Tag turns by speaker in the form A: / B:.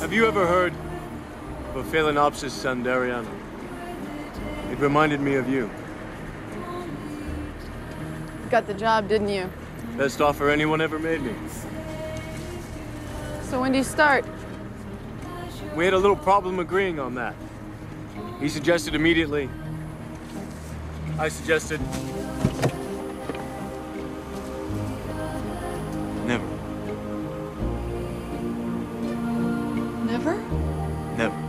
A: Have you ever heard of Phalaenopsis sanderiana? It reminded me of you.
B: Got the job, didn't you?
A: Best offer anyone ever made me.
B: So when do you start?
A: We had a little problem agreeing on that. He suggested immediately. I suggested... never.
B: Never?
A: Never.